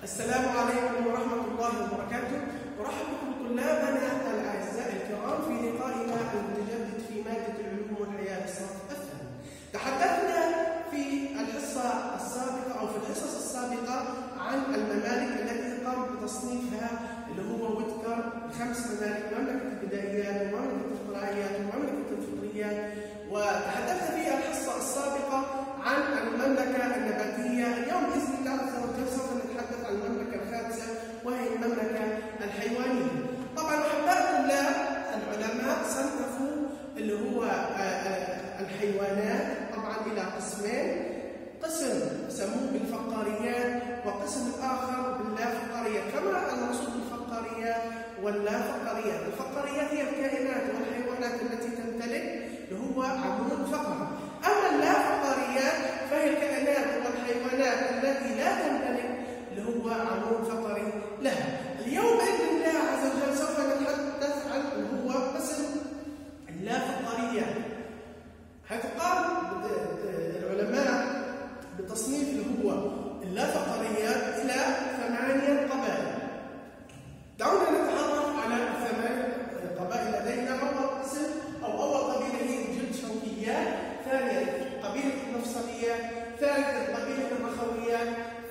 السلام عليكم ورحمة الله وبركاته. أرحب بكم طلابنا الأعزاء الكرام في لقائنا المتجدد في مادة العلوم والحياة الصف الثاني. تحدثنا في الحصة السابقة أو في الحصص السابقة عن الممالك التي قام بتصنيفها اللي هو ويتكر 5 ممالك: مملكة البدائيات ومملكة القرعيات ومملكة الفطريات. وتحدثنا في الحصة السابقة عن المملكة النباتية. اليوم بإذن الله عز وجل سوف نتحدث عن المملكة الخامسة وهي المملكة الحيوانية. طبعا أحباء الطلاب، العلماء صنفوا اللي هو الحيوانات طبعا إلى قسمين: قسم سموه بالفقاريات وقسم آخر باللافقاريات. كما المقصود بالفقاريات واللافقاريات، الفقاريات هي الكائنات والحيوانات التي تمتلك اللي هو عمود فقري، أما اللافقاريات فهي الكائنات والحيوانات التي لا تمتلك اللي هو عمود فقري لها. اليوم بإذن الله عز وجل سوف نتحدث عن اللي هو قسم اللافقاريات، حيث قام العلماء بتصنيف اللي هو اللافقاريات إلى 8 قبائل. دعونا نتعرف على 8 قبائل لدينا. أول قسم أو أول قبيلة هي الجلدشوكيات، ثانيا قبيلة المفصليات، ثالثا قبيلة الرخويات،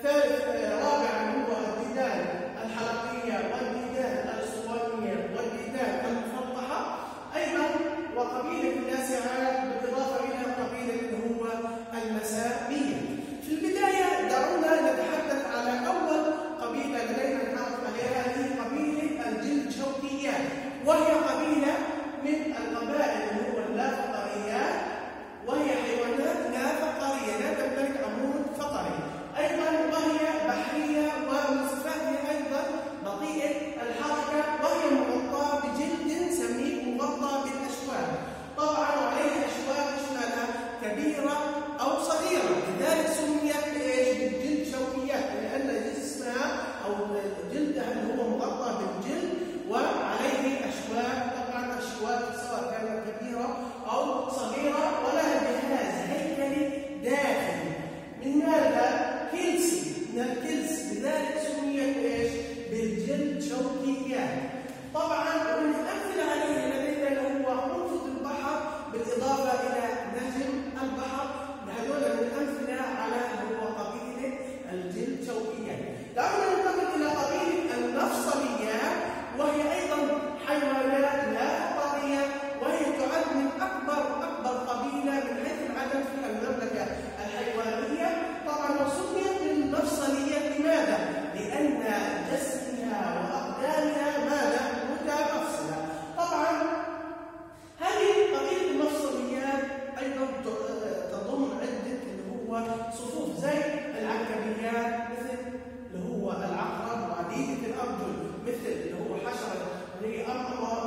رابعا هو الديدان الحلقية والديدان الأسطوانية والديدان المفطحة أيضا، وقبيلة الناسعات بالإضافة إلى قبيلة اللي هو المسامية. في البداية دعونا نتحدث على أول قبيلة لدينا نتعرف عليها، هي قبيلة الجلدشوكيات، وهي قبيلة من القبائل اللي هو اللافقاريات، وهي حيوانات لا فقارية لا تمتلك عمود فقري أيضا، وهي بحرية ومن صفاتها أيضا بطيئة الحركة، وهي مغطاة بجلد سميك مغطى بالأشواك. طبعا عليه أشواك شمالها كبيرة أو صغيرة، لذلك سميت بالجلدشوكيات، لأن جسمها أو جلدها اللي هو مغطى بالجلد وعليه أشواك. طبعا الأشواك سواء كانت كبيرة أو صغيرة، ولها جهاز هيكلي داخلي من ماذا؟ كلسي، من الكلس، لذلك سميت بالجلدشوكيات. طبعا ومن الأمثلة عليها لدينا اللي هو قنفذ البحر بالإضافة إلى نجم البحر، هذول من الأمثلة على اللي هو قبيلة الجلدشوكيات. دعونا ننتقل إلى قبيلة المفصليات، وهي أيضا حيوانات لا فقارية، وهي تعد من أكبر قبيلة من حيث العدد في المملكة الحيوانية. طبعا وسميت بالمفصليات لماذا؟ لأن جسمها وأقدامها ماذا؟ متمفصلة. طبعا هذه قبيلة المفصليات أيضا تضم عدة اللي هو صفوف زي العنكبيات، مثل اللي هو العقرب وعديدة الأرجل، مثل اللي هو حشرة اللي هي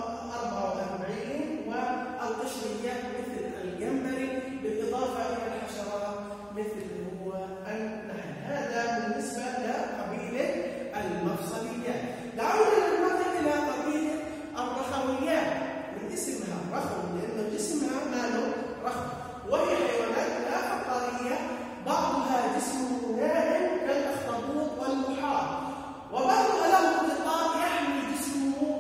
44، والقشريات مثل الجمبري، بالإضافة إلى الحشرات مثل اللي هو النحل. هذا بالنسبة لقبيلة المفصليات. دعونا ننتقل إلى قبيلة الرخويات، من اسمها رخو لأن جسمها ماله رخو، وهي حيوانات لا فقارية، بعضها جسمه ناعم كالأخطبوط والمحار، وبعضها له غطاء يحمي جسمه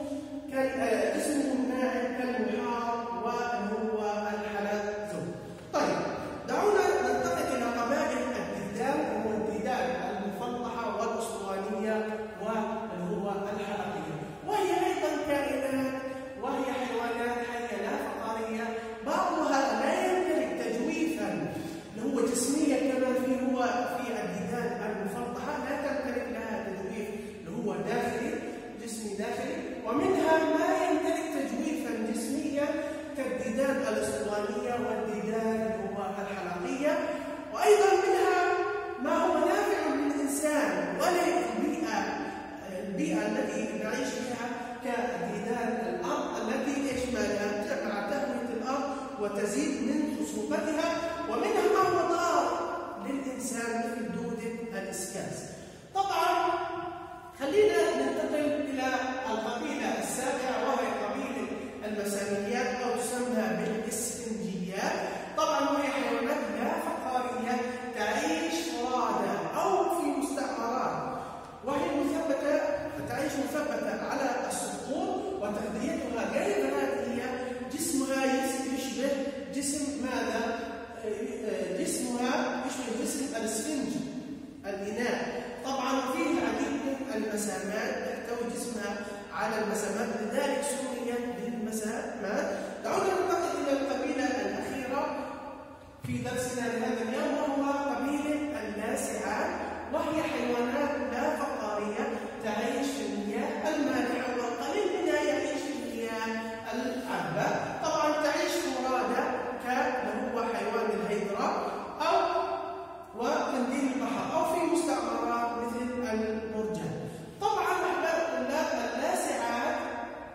ناعم كالمحار وهو الحلزون. طيب دعونا ننتقل إلى قبائل الديدان، وهو الديدان المفطحة والأسطوانية وهو الحلقية، وهي أيضا كائنات وهي حيوانات حية لا فقارية، بعضها لا يمتلك تجويفا اللي هو جسميا كما في الديدان المفطحة، لا تمتلك لها تجويف اللي هو داخلي، جسمي داخلي، ومنها ما يمتلك تجويفا جسميا كالديدان الأسطوانية والديدان اللي هو الحلقية، وأيضا منها ما هو نافع للإنسان البيئة التي نعيش فيها كديدان الأرض التي مالها مع تهوية الأرض وتزيد من خصوبتها، ومنها ما هو ضار للإنسان مثل دودة الإسكاس. طبعا خلينا ننتقل إلى القبيلة السابعة، وهي قبيلة المساميات أو تسمى بالإسفنجيات. طبعا وهي حيوانات لا فقارية تعيش فرادى أو في مستعمرات، وهي على المسامات، لذلك سميت بالمسامات. دعونا ننتقل إلى القبيلة الأخيرة في درسنا لهذا اليوم، وهو قبيلة اللاسعات، وهي حيوانات لا فقارية تعيش في المياه المالحة، والقليل منها يعيش في المياه العذبة. طبعا تعيش فرادى اللي هو حيوان الهيدرا أو وقنديل البحر، أو في مستعمرات مثل المرجان. طبعا اللاسعات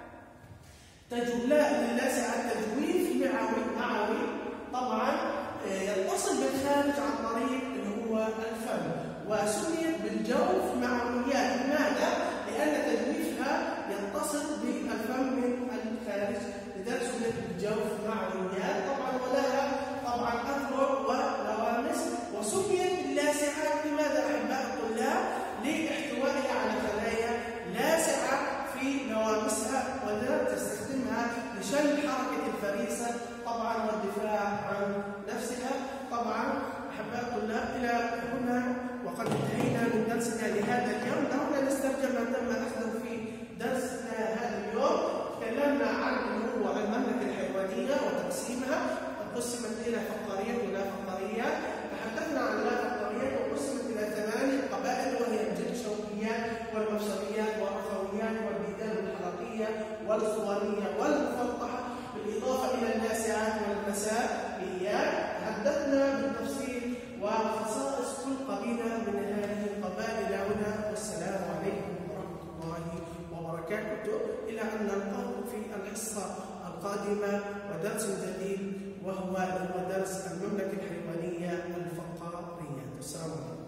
للاسعات تجويف معوي طبعا يتصل بالخارج عن طريق اللي هو الفم، وسميت بالجوف معويات. لماذا؟ لأن تجويفها يتصل بالفم من الخارج، لذلك سميت بالجوف معويات. طبعا ولها طبعا أذرع ونوامس، وسميت باللاسعات. لماذا أحباء الطلاب؟ لاحتوائها على خلايا لاسعة في نوامسها، وذلك تستخدمها لشل حركة الفريسة طبعا والدفاع عن نفسها. طبعا أحباء الطلاب إلى هنا وقد انتهينا من درسنا لهذا اليوم. دعونا نسترجع ما تم أخذه في درسنا هذا اليوم. تكلمنا عن المملكة الحيوانية وتقسيمها، قسمت إلى فقاريات ولا فقاريات. تحدثنا عن لا فقاريات وقسمت إلى 8 قبائل، وهي الشوكيات والمفصليات والرخويات والبيدان الحلقية والصوانية والمفلطحة، بالإضافة إلى اللاسعات والمسائيات. تحدثنا بالتفصيل وخصائص كل قبيلة من هذه القبائل هنا. والسلام عليكم ورحمة الله وبركاته، إلى أن نلقاكم في الحصة القادمة ودرس جديد، وهو درس المملكة الحيوانية الفقارية. السلام عليكم.